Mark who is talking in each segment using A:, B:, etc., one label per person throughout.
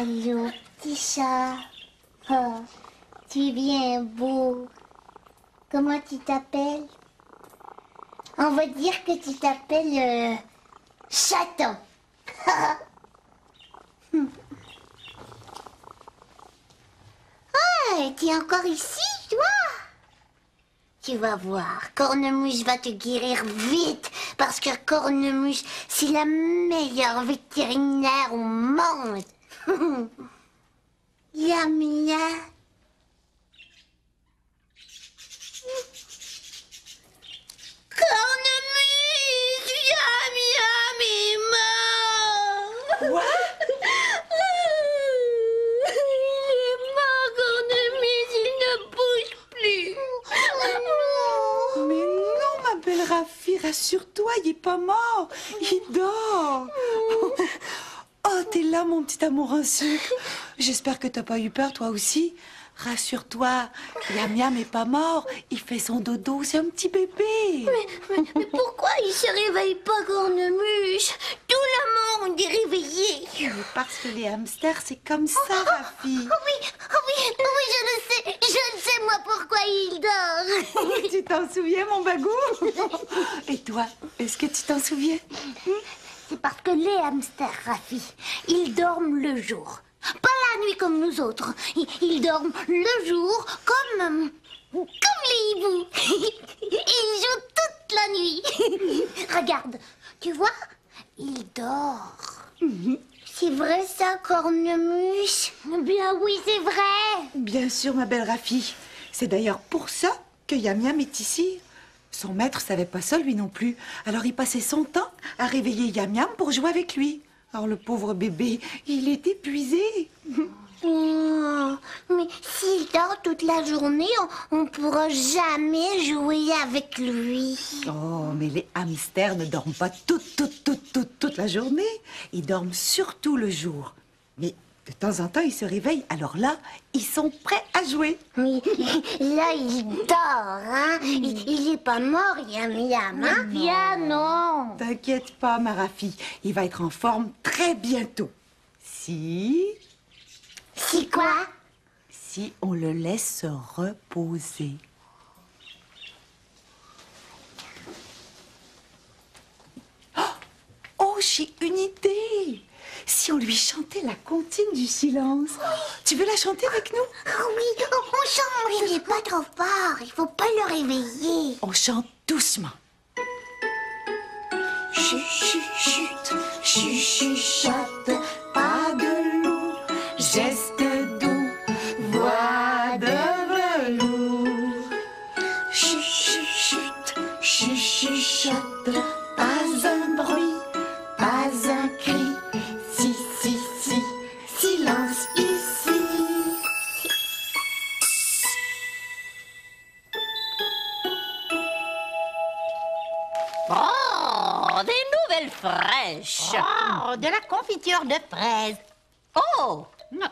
A: Allô, petit chat. Oh, tu es bien beau. Comment tu t'appelles? On va dire que tu t'appelles Chaton. Ah, tu es encore ici, toi? Tu vas voir, Cornemuse va te guérir vite, parce que Cornemuse, c'est la meilleure vétérinaire au monde. Yamia. Cornemuse, Yam Yam est mort.
B: Quoi?
A: Il est mort, Cornemuse, il ne bouge plus.
B: Mais non, ma belle Rafi, rassure-toi, il est pas mort. Il dort. Oh, t'es là, mon petit amour en sucre. J'espère que t'as pas eu peur, toi aussi. Rassure-toi, Yam Yam est pas mort. Il fait son dodo, c'est un petit bébé.
A: Mais pourquoi il se réveille pas, Cornemuse? Tout le monde est réveillé.
B: Mais parce que les hamsters, c'est comme ça, Rafi.
A: Oh oui, je le sais, moi, pourquoi il dort.
B: Tu t'en souviens, mon bagou? Et toi, est-ce que tu t'en souviens?
A: C'est parce que les hamsters, Rafi, ils dorment le jour. Pas la nuit comme nous autres. Ils dorment le jour comme les hiboux. Ils jouent toute la nuit. Regarde, tu vois, il dort. C'est vrai ça, Cornemuse? Bien oui, c'est vrai.
B: Bien sûr, ma belle Rafi. C'est d'ailleurs pour ça que Yam Yam est ici. Son maître savait pas ça, lui non plus. Alors il passait son temps à réveiller Yam Yam pour jouer avec lui. Alors le pauvre bébé, il est épuisé.
A: Oh, mais s'il dort toute la journée, on pourra jamais jouer avec lui.
B: Oh, mais les hamsters ne dorment pas toute la journée. Ils dorment surtout le jour. Mais de temps en temps, ils se réveillent. Alors là, ils sont prêts à jouer.
A: Mais là, il dort, hein? Il est pas mort, Yam Yam, hein? Bien non.
B: T'inquiète pas, ma Rafi. Il va être en forme très bientôt. Si
A: Quoi?
B: si on le laisse se reposer. Oh, j'ai une idée. Si on lui chantait la comptine du silence. Tu veux la chanter avec nous?
A: Oh oui, on chante. Il est pas trop fort, il faut pas le réveiller.
B: On chante doucement. Chuchote, pas de loup, geste doux, voix de velours. Chuchote, pas un bruit, pas un cri. Si, silence ici.
C: Oh, des nouvelles fraîches.
D: Oh, de la confiture de fraises.
C: Oh,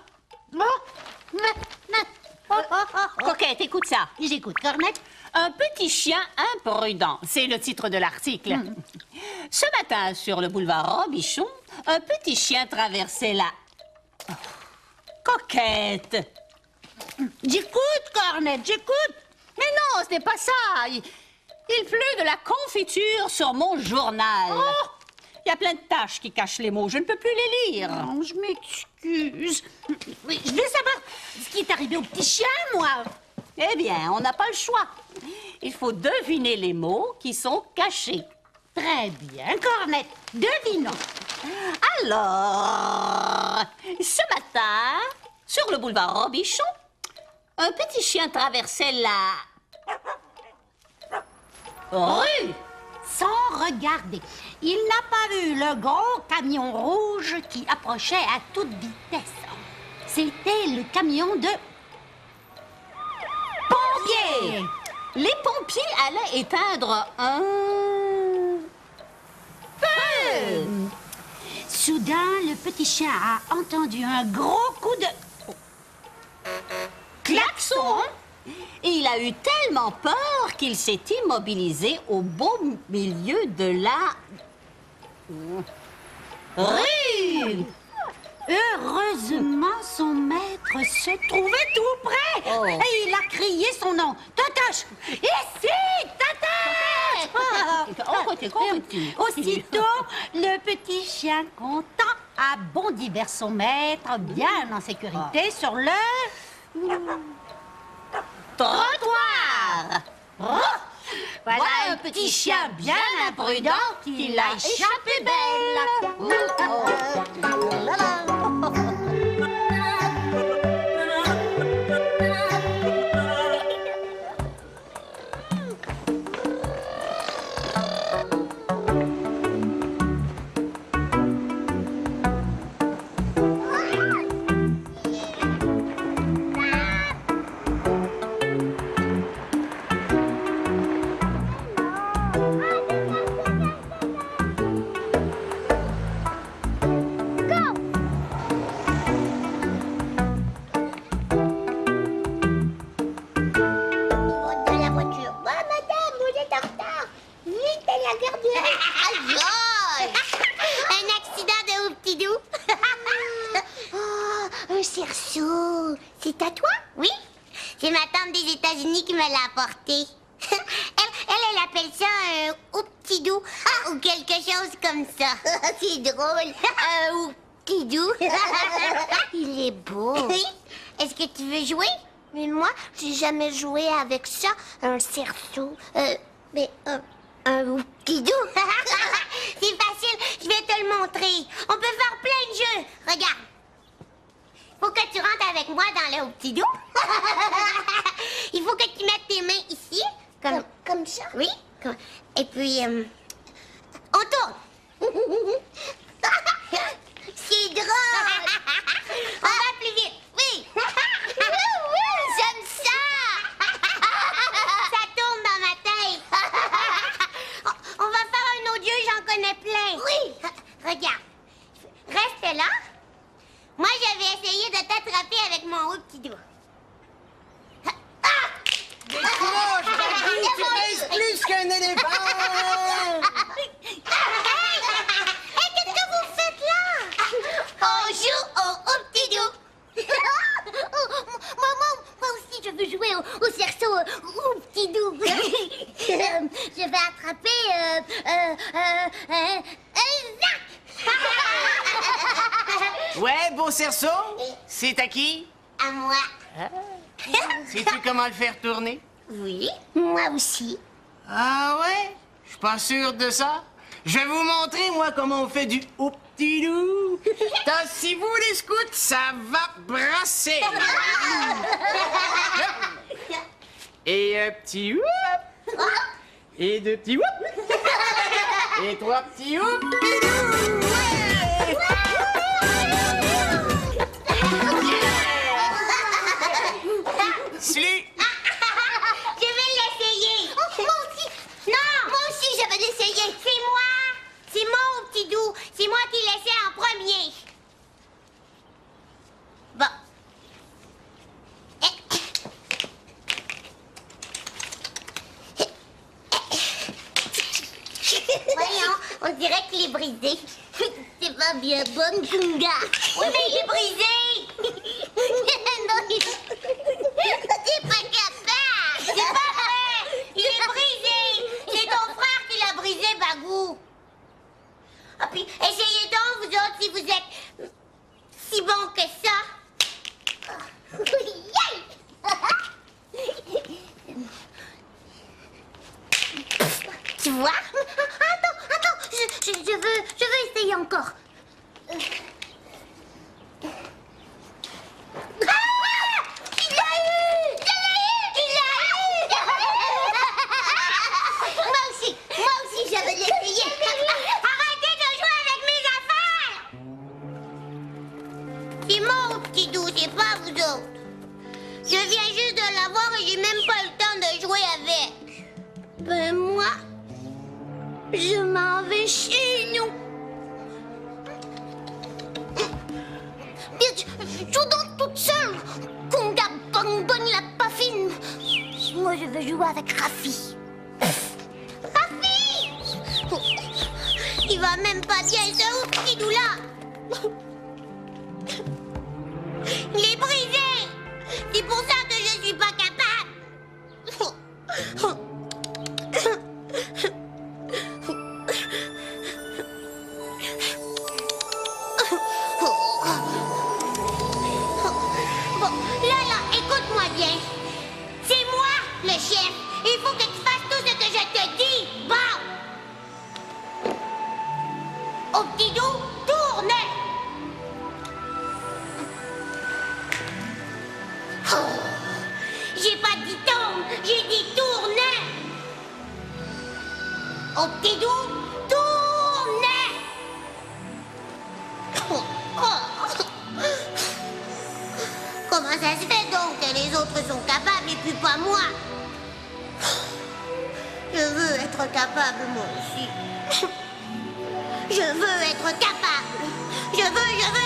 C: Coquette, écoute ça.
D: J'écoute, Cornette.
C: Un petit chien imprudent, c'est le titre de l'article. Ce matin, sur le boulevard Robichon, un petit chien traversait la... Oh, Coquette.
D: J'écoute, Cornette, j'écoute.
C: Mais non, ce n'est pas ça. Il pleut de la confiture sur mon journal.
D: Oh!
C: Il y a plein de taches qui cachent les mots. Je ne peux plus les lire.
D: Non, je m'excuse. Oui, je veux savoir ce qui est arrivé au petit chien, moi.
C: Eh bien, on n'a pas le choix. Il faut deviner les mots qui sont cachés.
D: Très bien, Cornette. Devinons.
C: Alors, ce matin, sur le boulevard Robichon, un petit chien traversait la rue.
D: Sans regarder, il n'a pas vu le gros camion rouge qui approchait à toute vitesse. C'était le camion de
C: Pompiers. Les pompiers allaient éteindre un feu.
D: Soudain, le petit chien a entendu un gros coup de
C: Klaxon. Et il a eu tellement peur qu'il s'est immobilisé au beau milieu de la rue.
D: Heureux Heureusement, son maître se trouvait tout près.
C: Oh.
D: Et il a crié son nom. Totoche! Ici, Totoche!
C: Oh, côté.
D: Aussitôt, le petit chien content a bondi vers son maître, bien en sécurité, sur le
C: Trottoir.
D: Voilà un petit chien bien imprudent qui l'a échappé belle.
A: Dans la voiture. Bon, madame, vous êtes en retard. Vite à la garderie. Aïe! Un accident de Ouptidou. Oh, un cerceau. C'est à toi? Oui. C'est ma tante des États-Unis qui me l'a apporté. Elle appelle ça un Ouptidou ou quelque chose comme ça. C'est drôle. Un Ouptidou. Il est beau. Oui. Est-ce que tu veux jouer? Mais moi, j'ai jamais joué avec ça, un cerceau. Mais un Ouptidou. C'est facile, je vais te le montrer. On peut faire plein de jeux. Regarde. Faut que tu rentres avec moi dans le Ouptidou. Il faut que tu mettes tes mains ici. Comme ça? Oui. Et puis, on tourne. C'est drôle. On va plus vite. Oui. J'aime ça. Ça tourne dans ma tête. On va faire un autre jeu, j'en connais plein. Oui. Regarde. Reste là. Moi, je vais essayer de t'attraper avec mon haut petit doigt.
E: Décroche, Bagou, tu pèses plus qu'un éléphant!
A: Hey, qu'est-ce que vous faites là? On joue au petit doigt. Moi aussi, je veux jouer au cerceau au petit doux. Je vais attraper
E: Ouais, beau cerceau, c'est à qui?
A: à moi.
E: Sais-tu comment le faire tourner?
A: Oui, moi aussi.
E: Ah ouais? Je suis pas sûr de ça. Je vais vous montrer, moi, comment on fait du ouptidou. Si vous, les scouts, ça va brasser. Et un petit oup. Et deux petits oup. Et trois petits ouptidou. Salut.
A: Je vais l'essayer. Moi aussi. Non, moi aussi, je vais l'essayer. C'est moi. C'est mon petit doux. C'est moi qui l'essaie en premier. Bon. Voyons, on dirait qu'il est brisé. C'est pas bien bonne, Kunga. Oui, mais il est brisé. Non, t'es pas capable. C'est pas vrai. Il est brisé. C'est ton frère qui l'a brisé, Bagou. Ah, puis, essayez donc, vous autres, si vous êtes si bon que ça. Tu vois? Attends, je veux essayer encore. Ah! Il l'a eu! Je l'ai eu! Il l'a eu! Moi aussi, je veux l'essayer. Arrêtez de jouer avec mes affaires! C'est mon petit doux, c'est pas vous autres. Je viens juste de l'avoir et j'ai même pas le temps de jouer avec. Ben moi, je m'en vais chez nous. Joue donc toute seule. Conga bonne la paffine. Moi, je veux jouer avec Rafi. Rafi! Il va même pas bien, ce petit doux là. J'ai pas dit tombe, j'ai dit tournez. Au petit doux, tournez. Comment ça se fait donc que les autres sont capables et puis pas moi? Je veux être capable moi aussi. Je veux être capable. Je veux être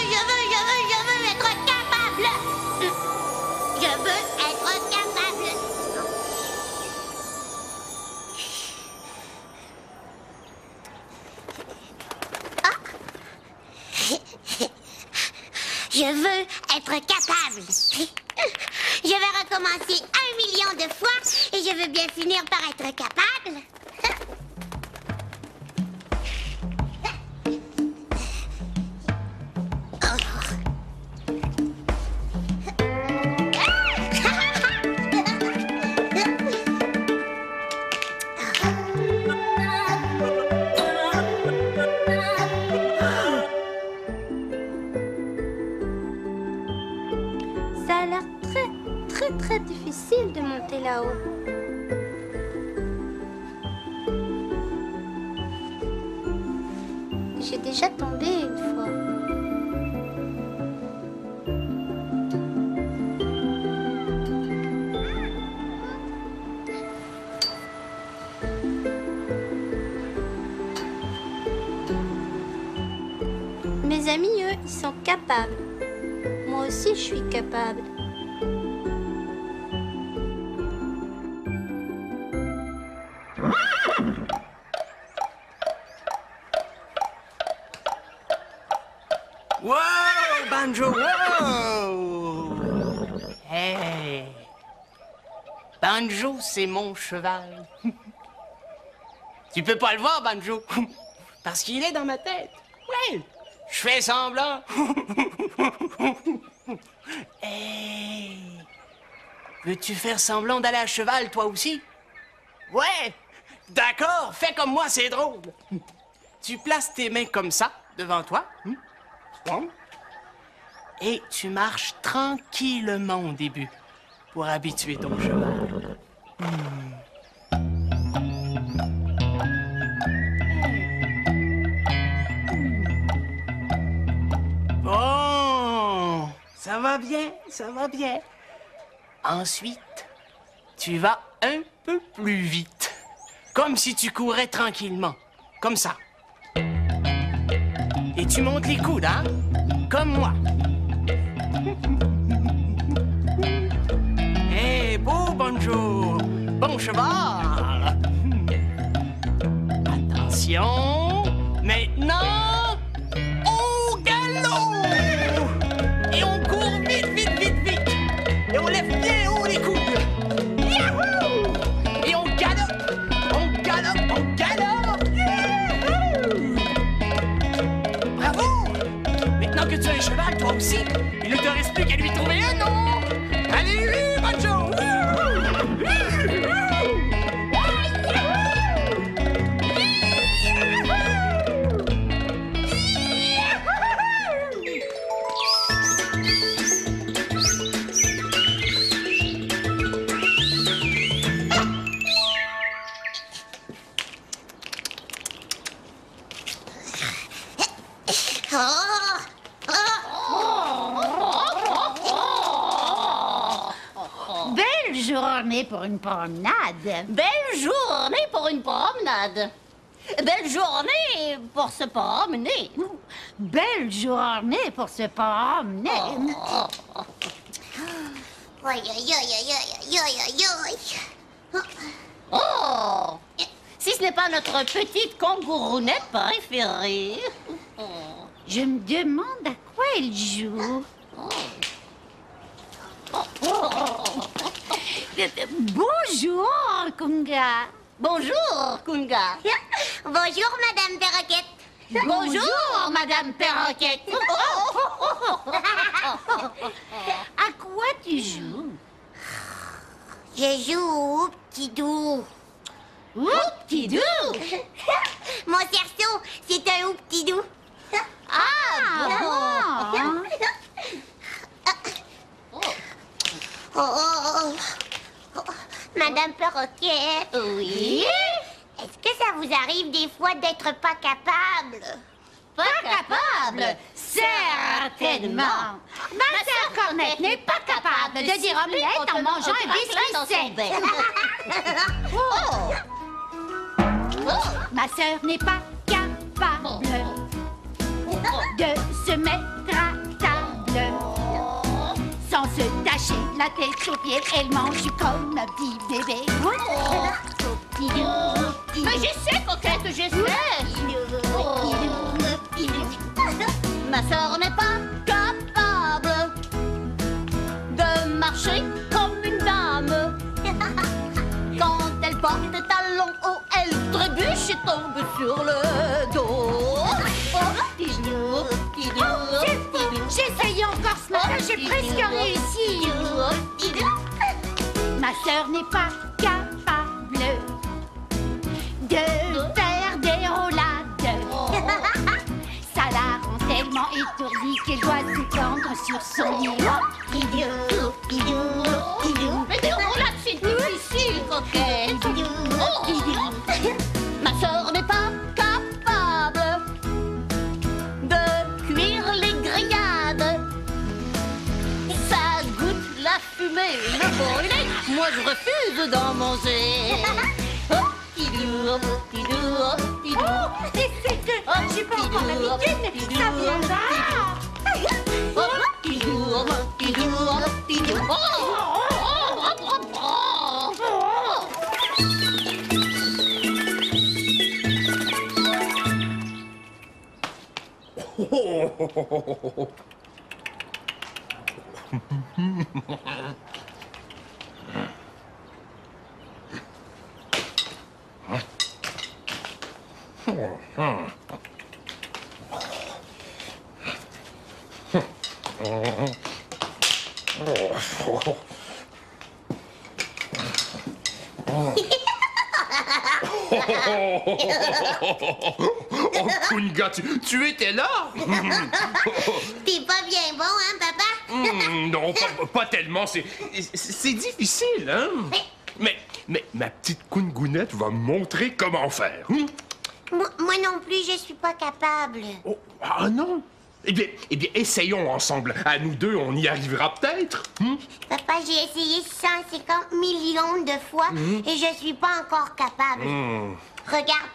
A: capable. Je veux être capable. Ah. Je veux être capable. Je vais recommencer 1 million de fois et je veux bien finir par être capable.
F: Ça a l'air très difficile de monter là-haut. J'ai déjà tombé une fois. Mes amis, eux, ils sont capables. Moi aussi, je suis capable.
E: Wow, Banjo, wow! Hey! Banjo, c'est mon cheval. Tu peux pas le voir, Banjo, parce qu'il est dans ma tête. Ouais, je fais semblant. Hey! Veux-tu faire semblant d'aller à cheval, toi aussi? Ouais! D'accord, fais comme moi, c'est drôle. Tu places tes mains comme ça, devant toi. Et tu marches tranquillement au début pour habituer ton cheval. Bon, ça va bien, ça va bien. Ensuite, tu vas un peu plus vite, comme si tu courais tranquillement, comme ça. Et tu montes les coudes, hein? Comme moi. Hé, beau Banjo! Bon cheval! Attention! Maintenant, au galop! Et on court vite, vite, vite, vite! Et on lève bien haut les coudes! Yahoo! Et on galope! On galope! On galope! Yahoo! Bravo! Maintenant que tu as un cheval, toi aussi, il ne te reste plus qu'à lui trouver un nom! Allez, oui, Banjo!
D: Belle journée pour une promenade.
C: Belle journée pour une promenade. Belle journée pour se promener.
D: Belle journée pour se promener.
A: Aïe, aïe, aïe, aïe, aïe, aïe, aïe, aïe.
C: Oh! Si ce n'est pas notre petite kangourounette préférée.
D: Je me demande à quoi elle joue. Bonjour, Kunga.
C: Bonjour, Kunga.
A: Bonjour, Madame Perroquette.
C: Bonjour, Madame Perroquette.
D: À quoi tu joues?
A: Je joue au petit doux.
C: Petit doux.
A: Mon cerceau, c'est un petit doux.
C: Ah, bon.
A: Madame Perroquet.
C: Oui?
A: Est-ce que ça vous arrive des fois d'être pas capable?
D: Pas capable? Certainement. Ma sœur Cornette n'est pas capable de dire omelette en mangeant un biscuit sec. Ma sœur n'est pas capable de se mettre à table sans se tacher la tête aux pieds. Elle mange comme un petit bébé.
C: Mais je sais, coquette, je sais. Ma sœur n'est pas capable de marcher comme une dame. Quand elle porte des talons hauts, elle trébuche et tombe sur le dos.
D: J'ai essayé encore ce matin, j'ai presque réussi. Ma sœur n'est pas capable de faire des roulades. Ça la rend tellement étourdie qu'elle doit s'étendre sur son lit.
C: Mais des roulades, c'est difficile, coquette. Ma sœur n'est pas capable de cuire les grillades. Ça goûte la fumée, le brûlé. Moi, je refuse d'en manger.
D: C'est que j'ai pas encore l'habitude, mais ça viendra.
G: Oh, Kunga, tu étais là?
A: T'es pas bien bon, hein, papa?
G: Non, pas tellement. C'est difficile, hein? Mais ma petite Kungounette va me montrer comment faire.
A: Moi non plus, je suis pas capable.
G: Oh, ah non? Eh bien, essayons ensemble. À nous deux, on y arrivera peut-être.
A: Papa, j'ai essayé 150 millions de fois et je suis pas encore capable. Regarde.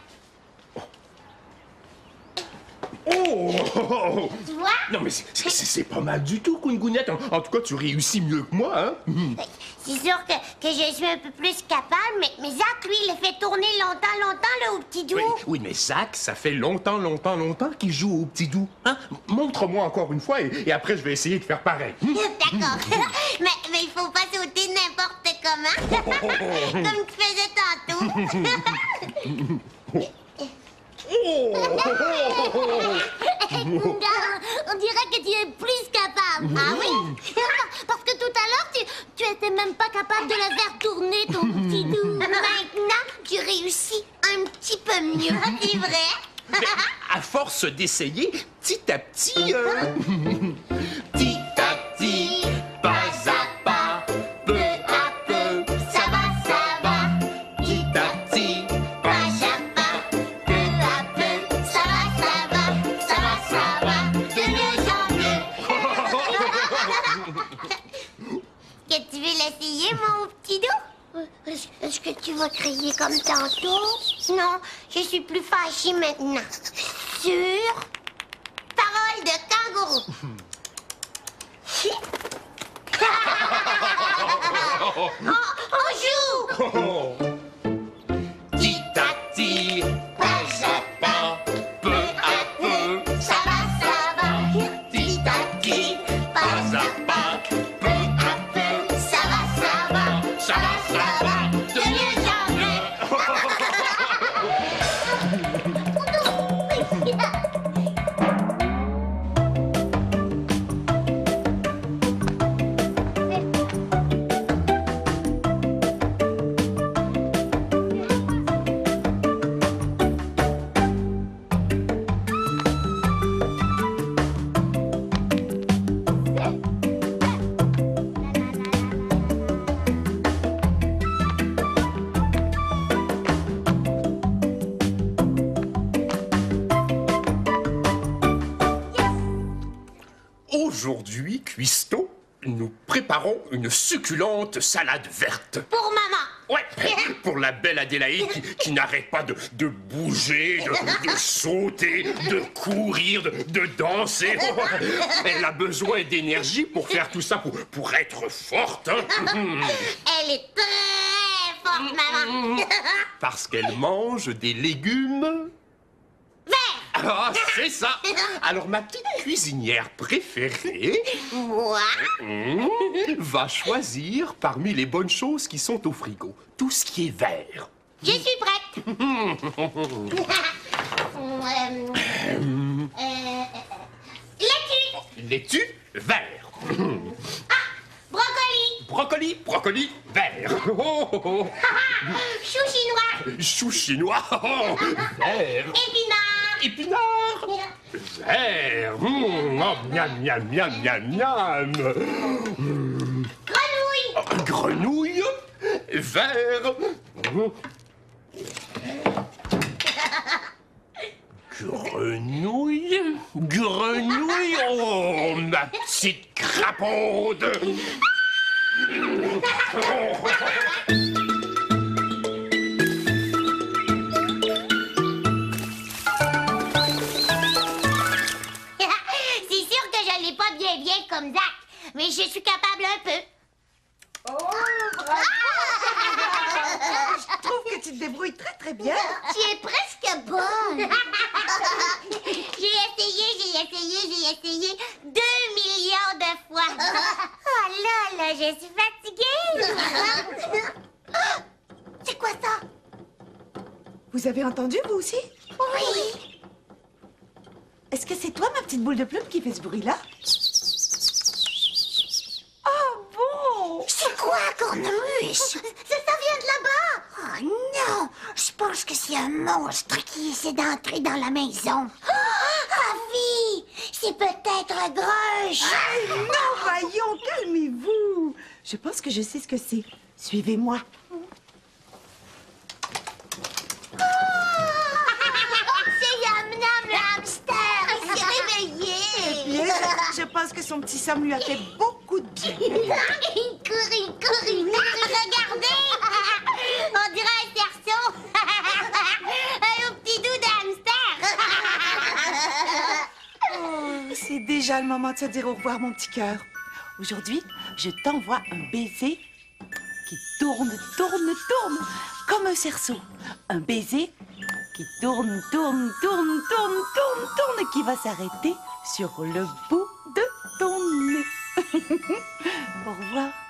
G: Oh!
A: Tu vois?
G: Non, mais c'est pas mal du tout, Kungounette. En tout cas, tu réussis mieux que moi, hein?
A: C'est sûr que je suis un peu plus capable, mais Zach, lui, il le fait tourner longtemps, le au petit doux.
G: Oui, mais Zach, ça fait longtemps qu'il joue au petit doux. Hein? Montre-moi encore une fois et après, je vais essayer de faire pareil.
A: D'accord. mais il faut pas sauter n'importe comment. Comme tu faisais tantôt. On dirait que tu es plus capable. Ah oui? Parce que tout à l'heure, tu étais même pas capable de la faire tourner, ton petit doux. Maintenant, tu réussis un petit peu mieux, c'est vrai?
G: Mais à force d'essayer, petit à petit, petit à petit, pas à pas, peu à peu, ça va, petit à petit, pas à pas, peu à peu, ça va, de mieux en mieux.
A: Que tu veux l'essayer, mon petit doux? Est-ce que tu vas crier comme tantôt? Non, je suis plus fâchée maintenant. Sur parole de kangourou. On joue!
G: Petit à petit, pas à pas, peu à peu,
A: Ça va,
G: petit à petit, pas à pas, peu à peu,
A: ça va,
G: de mieux en mieux. Aujourd'hui, cuistot, nous préparons une succulente salade verte.
A: Pour maman.
G: Ouais, pour la belle Adélaïde qui n'arrête pas de bouger, de sauter, de courir, de danser. Elle a besoin d'énergie pour faire tout ça, pour être forte. Hein.
A: Elle est très forte, maman.
G: Parce qu'elle mange des légumes...
A: Vert.
G: Ah, c'est ça. Alors, ma petite cuisinière préférée...
A: Moi.
G: va choisir parmi les bonnes choses qui sont au frigo. Tout ce qui est vert.
A: Je suis prête. Laitue.
G: Laitue, vert.
A: Brocoli.
G: Brocoli, brocoli, vert.
A: Chou chinois.
G: Chou chinois, vert.
A: Épinard.
G: Épinard, vert. Oh, miam, miam, miam, miam, miam.
A: Grenouille.
G: Grenouille, vert. Grenouille, grenouille, oh, ma petite crapaude.
A: C'est sûr que je l'ai pas bien comme Zach, mais je suis capable un peu.
B: Oh, bravo! Je trouve que tu te débrouilles très bien.
A: Tu es presque bonne. J'ai essayé 2 millions de fois. Oh là, je suis fatiguée. C'est quoi ça?
B: Vous avez entendu, vous aussi?
A: Oui.
B: Est-ce que c'est toi, ma petite boule de plume, qui fait ce bruit-là? Oh, bon!
A: C'est quoi, cornemuse? Ça vient de là-bas. Oh non, je pense que c'est un monstre qui essaie d'entrer dans la maison. Ravi, c'est peut-être un Grinch.
B: Non, voyons, calmez-vous. Je pense que je sais ce que c'est. Suivez-moi.
A: C'est Yam Nam le hamster. Il s'est réveillé.
B: Bien, je pense que son petit Sam lui a fait beaucoup de bien.
A: Il court. Regardez. On dirait un cerceau. Un petit doux de hamster.
B: Oh, c'est déjà le moment de se dire au revoir, mon petit cœur. Aujourd'hui, je t'envoie un baiser qui tourne, comme un cerceau. Un baiser qui tourne, et qui va s'arrêter sur le bout de ton nez. Au revoir.